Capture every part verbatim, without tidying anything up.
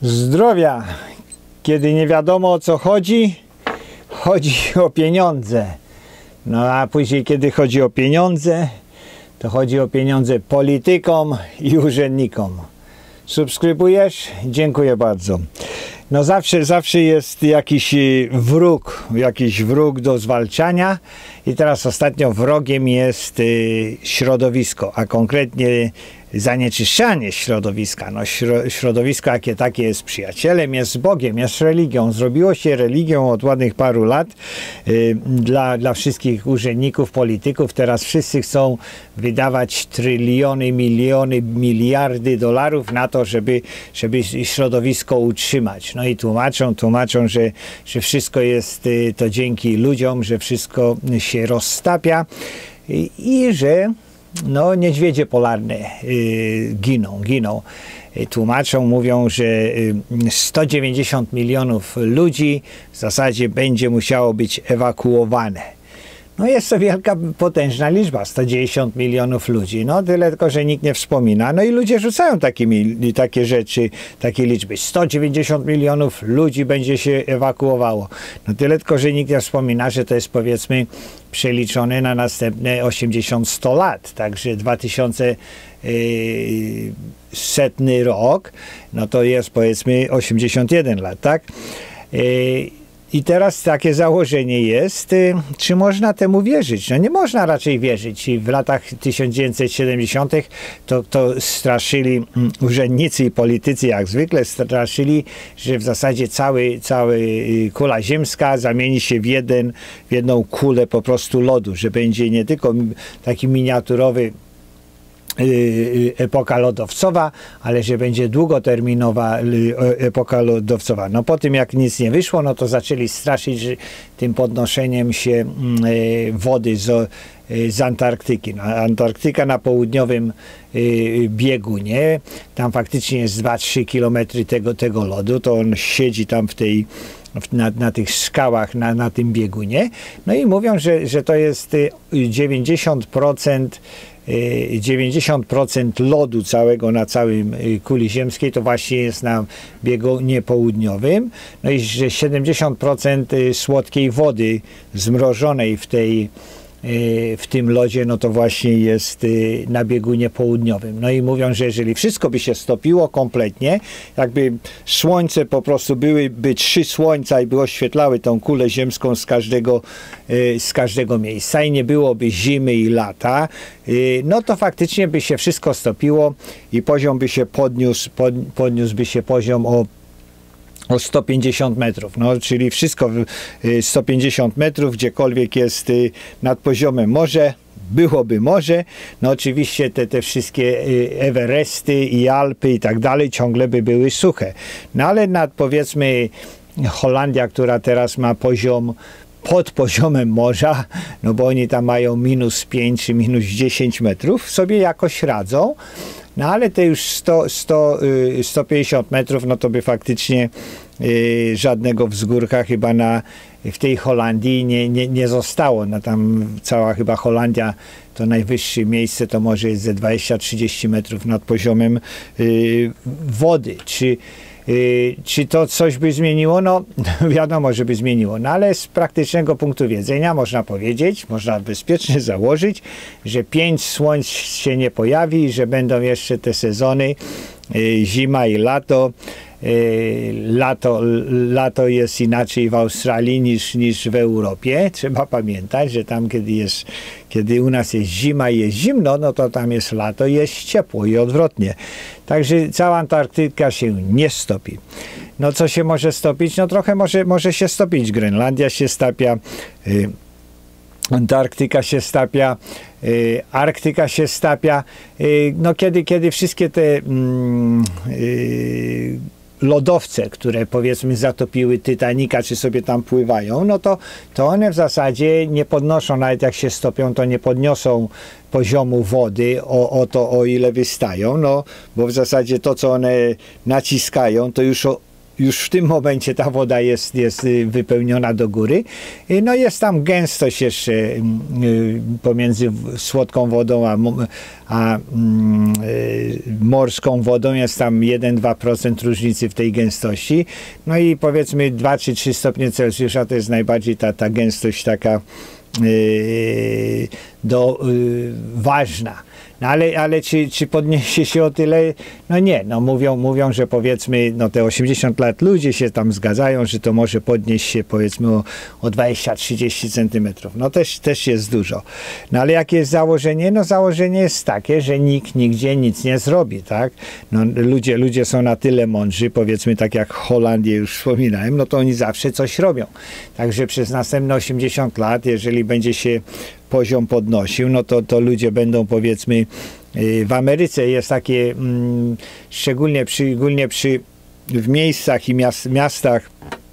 Zdrowia, kiedy nie wiadomo o co chodzi, chodzi o pieniądze. No a później, kiedy chodzi o pieniądze, to chodzi o pieniądze politykom i urzędnikom. Subskrybujesz? Dziękuję bardzo. No zawsze, zawsze jest jakiś wróg, jakiś wróg do zwalczania i teraz ostatnio wrogiem jest y, środowisko, a konkretnie zanieczyszczanie środowiska. No środowisko jakie takie jest przyjacielem, jest Bogiem, jest religią. Zrobiło się religią od ładnych paru lat y, dla, dla wszystkich urzędników, polityków. Teraz wszyscy chcą wydawać tryliony, miliony, miliardy dolarów na to, żeby, żeby środowisko utrzymać. No i tłumaczą, tłumaczą, że, że wszystko jest y, to dzięki ludziom, że wszystko się roztapia i, i że no, niedźwiedzie polarne y, giną, giną. Y, tłumaczą, mówią, że y, sto dziewięćdziesiąt milionów ludzi w zasadzie będzie musiało być ewakuowane. No jest to wielka, potężna liczba, sto dziewięćdziesiąt milionów ludzi. No tyle tylko, że nikt nie wspomina. No i ludzie rzucają takimi, takie rzeczy, takie liczby. sto dziewięćdziesiąt milionów ludzi będzie się ewakuowało. No tyle tylko, że nikt nie wspomina, że to jest powiedzmy przeliczone na następne osiemdziesiąt do stu lat. Także dwa tysiące setny rok, no to jest powiedzmy osiemdziesiąt jeden lat, tak? Yy, I teraz takie założenie jest, y, czy można temu wierzyć? No nie można raczej wierzyć. I w latach tysiąc dziewięćset siedemdziesiątych to, to straszyli um, urzędnicy i politycy, jak zwykle straszyli, że w zasadzie cały, cały y, kula ziemska zamieni się w, jeden, w jedną kulę po prostu lodu, że będzie nie tylko taki miniaturowy epoka lodowcowa, ale że będzie długoterminowa epoka lodowcowa. No po tym jak nic nie wyszło, no to zaczęli straszyć że tym podnoszeniem się wody z, z Antarktyki. No, Antarktyka na południowym biegunie, tam faktycznie jest dwa trzy kilometry tego, tego lodu, to on siedzi tam w tej Na, na tych skałach, na, na tym biegunie. No i mówią, że, że to jest dziewięćdziesiąt procent dziewięćdziesiąt procent lodu całego na całym kuli ziemskiej to właśnie jest na biegunie południowym. No i że siedemdziesiąt procent słodkiej wody zmrożonej w tej w tym lodzie, no to właśnie jest na biegunie południowym. No i mówią, że jeżeli wszystko by się stopiło kompletnie, jakby słońce po prostu byłyby trzy słońca i by oświetlały tą kulę ziemską z każdego, z każdego miejsca i nie byłoby zimy i lata, no to faktycznie by się wszystko stopiło i poziom by się podniósł, pod, podniósłby się poziom o o sto pięćdziesiąt metrów, no, czyli wszystko sto pięćdziesiąt metrów, gdziekolwiek jest nad poziomem morza, byłoby morze, no oczywiście te, te wszystkie Everesty i Alpy i tak dalej ciągle by były suche. No ale nad powiedzmy Holandia, która teraz ma poziom pod poziomem morza, no bo oni tam mają minus pięć czy minus dziesięć metrów, sobie jakoś radzą. No ale te już sto, sto, sto pięćdziesiąt metrów, no to by faktycznie y, żadnego wzgórka chyba na, w tej Holandii nie, nie, nie zostało. No tam cała chyba Holandia to najwyższe miejsce to może jest ze dwadzieścia trzydzieści metrów nad poziomem y, wody. Czy Yy, czy to coś by zmieniło? No wiadomo, że by zmieniło, no ale z praktycznego punktu widzenia można powiedzieć, można bezpiecznie założyć, że pięć słońc się nie pojawi, że będą jeszcze te sezony yy, zima i lato. Yy, lato, lato jest inaczej w Australii niż, niż w Europie. Trzeba pamiętać, że tam kiedy jest, kiedy u nas jest zima i jest zimno, no to tam jest lato i jest ciepło i odwrotnie. Także cała Antarktyka się nie stopi. No co się może stopić? No trochę może, może się stopić. Grenlandia się stapia, yy, Antarktyka się stapia, yy, Arktyka się stapia. Yy, no kiedy, kiedy wszystkie te yy, lodowce, które powiedzmy zatopiły Titanica, czy sobie tam pływają, no to, to one w zasadzie nie podnoszą, nawet jak się stopią, to nie podniosą poziomu wody o, o to, o ile wystają, no bo w zasadzie to, co one naciskają, to już o, już w tym momencie ta woda jest, jest wypełniona do góry. No jest tam gęstość jeszcze pomiędzy słodką wodą a, a morską wodą. Jest tam jeden do dwóch procent różnicy w tej gęstości. No i powiedzmy dwa czy trzy stopnie Celsjusza to jest najbardziej ta, ta gęstość taka Yy, do, yy, ważna. No ale, ale czy, czy podniesie się o tyle? No nie, no mówią, mówią, że powiedzmy, no te osiemdziesiąt lat ludzie się tam zgadzają, że to może podnieść się powiedzmy o, o dwadzieścia do trzydziestu centymetrów. No też, też jest dużo. No ale jakie jest założenie? No założenie jest takie, że nikt nigdzie nic nie zrobi, tak? No ludzie, ludzie są na tyle mądrzy, powiedzmy tak jak Holandię już wspominałem, no to oni zawsze coś robią. Także przez następne osiemdziesiąt lat, jeżeli będzie się poziom podnosił, no to, to ludzie będą powiedzmy w Ameryce jest takie mm, szczególnie, przy, szczególnie przy w miejscach i miast, miastach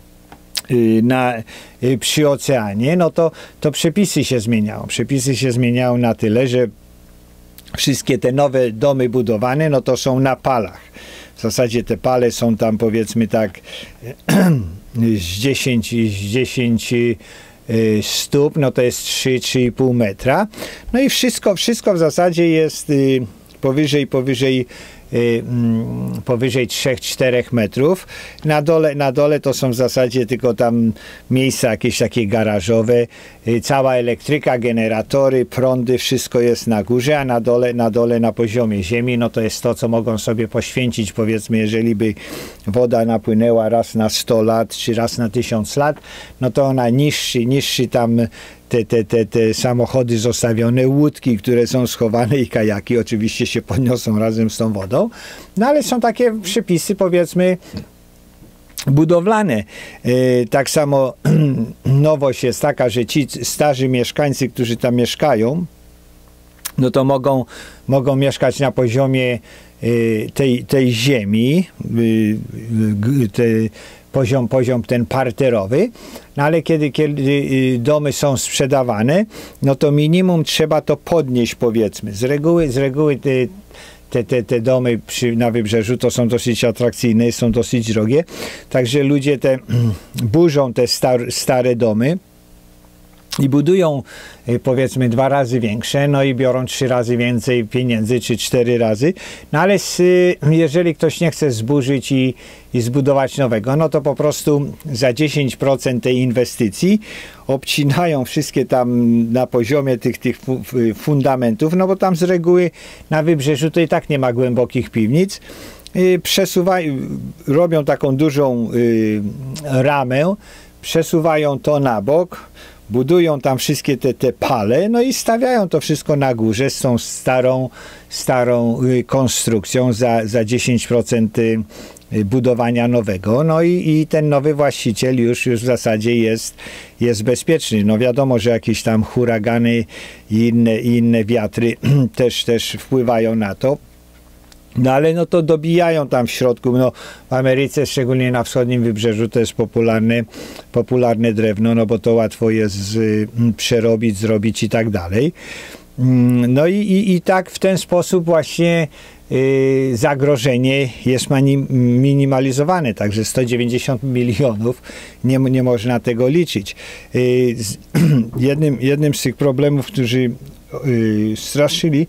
y, na, y, przy oceanie, no to, to przepisy się zmieniają. Przepisy się zmieniają na tyle, że wszystkie te nowe domy budowane, no to są na palach. W zasadzie te pale są tam powiedzmy tak z dziesięć stóp, no to jest trzy do trzech i pół metra. No i wszystko, wszystko w zasadzie jest y, powyżej, powyżej, y, mm, powyżej trzy do czterech metrów. Na dole, na dole to są w zasadzie tylko tam miejsca jakieś takie garażowe. Y, cała elektryka, generatory, prądy, wszystko jest na górze, a na dole, na dole na poziomie ziemi, no to jest to, co mogą sobie poświęcić, powiedzmy, jeżeli by woda napłynęła raz na sto lat, czy raz na tysiąc lat, no to ona niższy, niższy tam te, te, te, te samochody zostawione, łódki, które są schowane i kajaki oczywiście się podniosą razem z tą wodą, no ale są takie przepisy, powiedzmy, budowlane. Yy, tak samo nowość jest taka, że ci starzy mieszkańcy, którzy tam mieszkają, no to mogą, mogą mieszkać na poziomie yy, tej, tej ziemi, yy, te, poziom, poziom ten parterowy, no ale kiedy, kiedy domy są sprzedawane, no to minimum trzeba to podnieść, powiedzmy. Z reguły, z reguły te, te, te, te domy przy, na wybrzeżu to są dosyć atrakcyjne, są dosyć drogie, także ludzie te burzą te star, stare domy i budują powiedzmy dwa razy większe, no i biorą trzy razy więcej pieniędzy, czy cztery razy, no ale z, jeżeli ktoś nie chce zburzyć i, i zbudować nowego, no to po prostu za dziesięć procent tej inwestycji obcinają wszystkie tam na poziomie tych, tych fundamentów, no bo tam z reguły na wybrzeżu to i tak nie ma głębokich piwnic, przesuwają, robią taką dużą y, ramę, przesuwają to na bok, budują tam wszystkie te, te pale, no i stawiają to wszystko na górze z tą starą, starą konstrukcją za, za dziesięć procent budowania nowego, no i, i ten nowy właściciel już, już w zasadzie jest, jest bezpieczny. No wiadomo, że jakieś tam huragany i inne, i inne wiatry też, też wpływają na to. No ale no to dobijają tam w środku, no w Ameryce, szczególnie na wschodnim wybrzeżu, to jest popularne, popularne drewno, no bo to łatwo jest z, przerobić, zrobić i tak dalej. No i, i, i tak w ten sposób właśnie y, zagrożenie jest mani, minimalizowane, także sto dziewięćdziesiąt milionów nie, nie można tego liczyć. Y, z, jednym, jednym z tych problemów, którzy y, straszyli,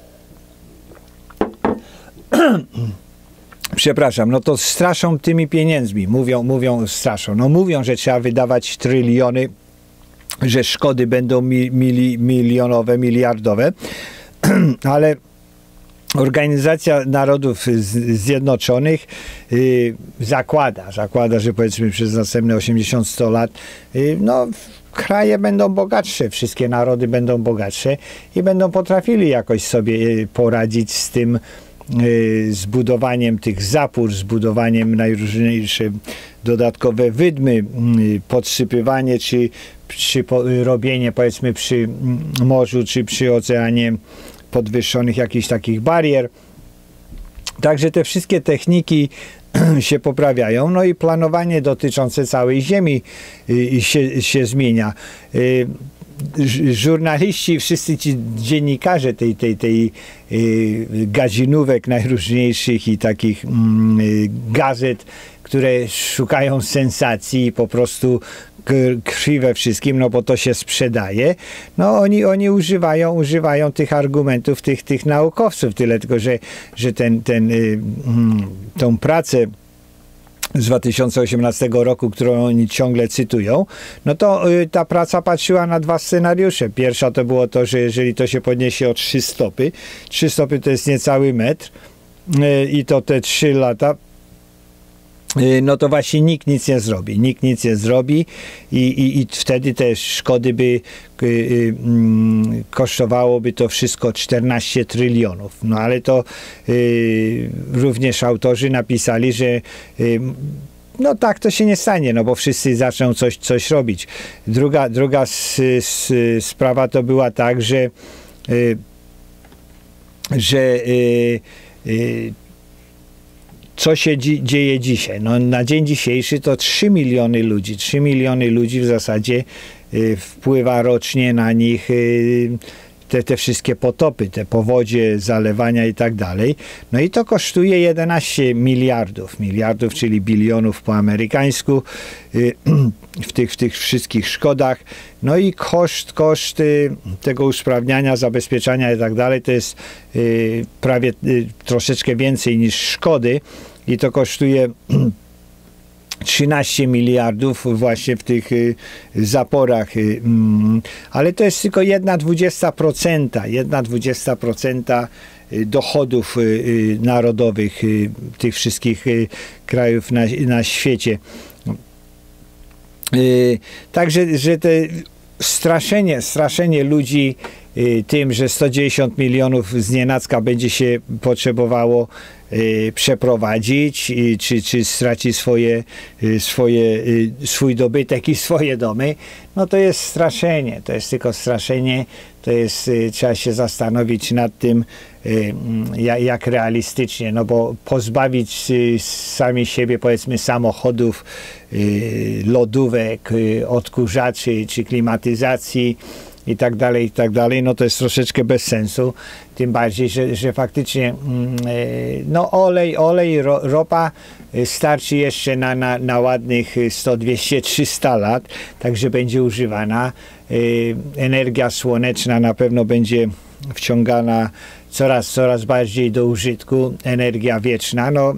przepraszam, no to straszą tymi pieniędzmi, mówią, mówią, straszą, no mówią, że trzeba wydawać tryliony, że szkody będą mi, mili, milionowe, miliardowe, ale Organizacja Narodów Zjednoczonych y, zakłada, zakłada, że powiedzmy przez następne osiemdziesiąt do stu lat, y, no kraje będą bogatsze, wszystkie narody będą bogatsze i będą potrafili jakoś sobie poradzić z tym, zbudowaniem tych zapór, zbudowaniem najróżniejsze dodatkowe wydmy, podsypywanie czy, czy robienie powiedzmy przy morzu czy przy oceanie podwyższonych jakichś takich barier. Także te wszystkie techniki się poprawiają, no i planowanie dotyczące całej Ziemi się, się zmienia. Żurnaliści, wszyscy ci dziennikarze tej, tej, tej y, gazinówek najróżniejszych i takich y, gazet, które szukają sensacji i po prostu krwi we wszystkim, no bo to się sprzedaje, no oni, oni używają, używają tych argumentów, tych, tych naukowców, tyle tylko, że, że ten, ten, y, tą pracę z dwa tysiące osiemnastego roku, którą oni ciągle cytują, no to y, ta praca patrzyła na dwa scenariusze. Pierwsza to było to, że jeżeli to się podniesie o trzy stopy, trzy stopy to jest niecały metr y, i to te trzy lata, no to właśnie nikt nic nie zrobi. Nikt nic nie zrobi i, i, i wtedy te szkody by y, y, kosztowałoby to wszystko czternaście trylionów. No ale to y, również autorzy napisali, że y, no tak to się nie stanie, no bo wszyscy zaczną coś, coś robić. Druga, druga s, s, sprawa to była tak, że y, że y, y, co się dzi dzieje dzisiaj? No, na dzień dzisiejszy to trzy miliony ludzi. trzy miliony ludzi w zasadzie y, wpływa rocznie na nich y, te, te wszystkie potopy, te powodzie, zalewania i tak dalej. No i to kosztuje jedenaście miliardów. Miliardów, czyli bilionów po amerykańsku y, w, tych, w tych wszystkich szkodach. No i koszt, koszt y, tego usprawniania, zabezpieczania i tak dalej to jest y, prawie y, troszeczkę więcej niż szkody. I to kosztuje trzynaście miliardów właśnie w tych y, zaporach. Y, y, ale to jest tylko jedna dwudziesta procenta, jedna dwudziesta procenta dochodów y, y, narodowych y, tych wszystkich y, krajów na, na świecie. Y, także, że te straszenie, straszenie ludzi y, tym, że sto dziewięćdziesiąt milionów znienacka będzie się potrzebowało y, przeprowadzić, y, czy, czy straci swoje, y, swoje, y, swój dobytek i swoje domy, no to jest straszenie, to jest tylko straszenie, to jest, y, trzeba się zastanowić nad tym, y, jak, jak realistycznie, no bo pozbawić y, sami siebie, powiedzmy, samochodów, y, lodówek, y, odkurzaczy, czy klimatyzacji, i tak dalej, i tak dalej, no to jest troszeczkę bez sensu, tym bardziej, że, że faktycznie no olej, olej, ro, ropa starczy jeszcze na, na, na ładnych sto, dwieście, trzysta lat, także będzie używana. Energia słoneczna na pewno będzie wciągana coraz, coraz bardziej do użytku, energia wieczna, no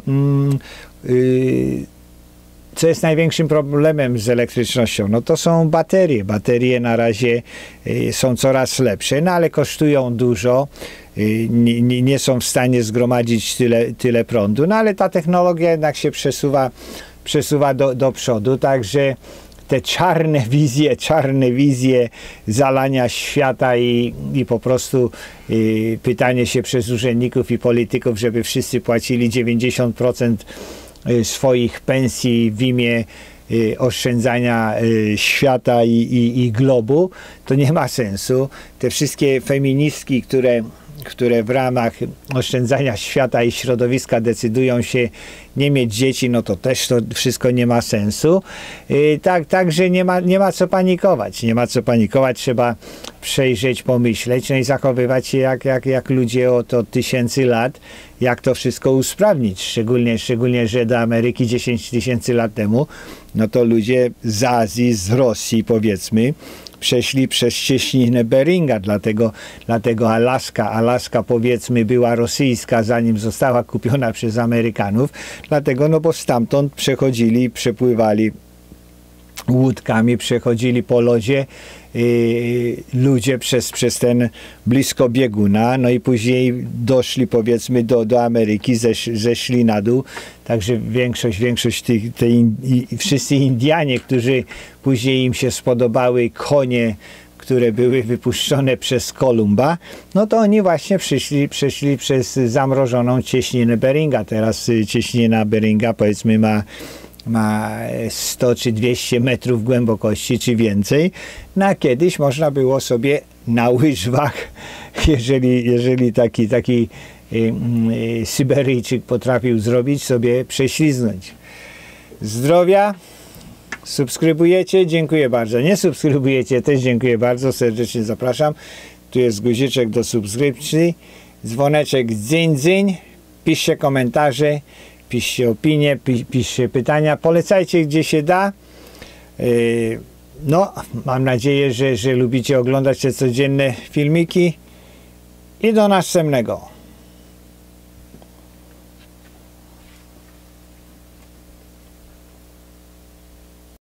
yy, co jest największym problemem z elektrycznością? No to są baterie. Baterie na razie y, są coraz lepsze, no ale kosztują dużo. Y, nie, nie są w stanie zgromadzić tyle, tyle prądu, no ale ta technologia jednak się przesuwa, przesuwa do, do przodu, także te czarne wizje, czarne wizje zalania świata i, i po prostu y, pytanie się przez urzędników i polityków, żeby wszyscy płacili dziewięćdziesiąt procent swoich pensji w imię y, oszczędzania y, świata i, i, i globu, to nie ma sensu. Te wszystkie feministki, które, które w ramach oszczędzania świata i środowiska decydują się nie mieć dzieci, no to też to wszystko nie ma sensu. Y, tak, także nie ma, nie ma co panikować. Nie ma co panikować, trzeba przejrzeć, pomyśleć, no i zachowywać się jak, jak, jak ludzie od, od tysięcy lat, jak to wszystko usprawnić. Szczególnie, szczególnie, że do Ameryki dziesięć tysięcy lat temu, no to ludzie z Azji, z Rosji powiedzmy, przeszli przez cieśninę Beringa, dlatego, dlatego Alaska, Alaska powiedzmy była rosyjska, zanim została kupiona przez Amerykanów, dlatego, no bo stamtąd przechodzili, przepływali łódkami, przechodzili po lodzie yy, ludzie przez, przez ten blisko bieguna, no i później doszli powiedzmy do, do Ameryki, zesz, zeszli na dół, także większość, większość tych, te in, i, wszyscy Indianie, którzy później im się spodobały konie, które były wypuszczone przez Kolumba, no to oni właśnie przyszli, przeszli przez zamrożoną cieśninę Beringa. Teraz cieśnina Beringa powiedzmy ma ma sto czy dwieście metrów głębokości, czy więcej. No a kiedyś można było sobie na łyżwach, jeżeli, jeżeli taki, taki y, y, Syberyjczyk potrafił zrobić, sobie prześliznąć. Zdrowia, subskrybujecie, dziękuję bardzo. Nie subskrybujecie, też dziękuję bardzo, serdecznie zapraszam. Tu jest guziczek do subskrypcji, dzwoneczek dzyń dzyń, piszcie komentarze, piszcie opinie, pi, piszcie pytania, polecajcie gdzie się da. No, mam nadzieję, że, że lubicie oglądać te codzienne filmiki i do następnego.